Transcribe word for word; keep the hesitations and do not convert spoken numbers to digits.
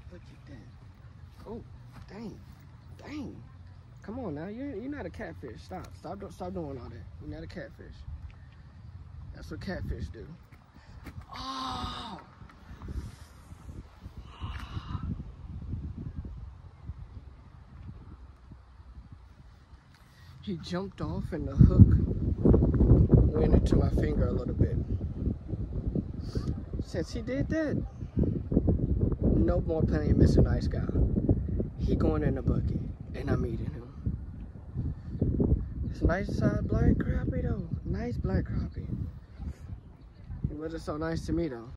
Look at that. Oh, dang. Dang. Come on now. You're, you're not a catfish. Stop. Stop, stop doing all that. You're not a catfish. That's what catfish do. Oh! He jumped off and the hook went into my finger a little bit. Since he did that, no more playing Mister Nice Guy. He going in the bucket and I'm eating him. It's a nice side black crappie though. Nice black crappie. He wasn't so nice to me though.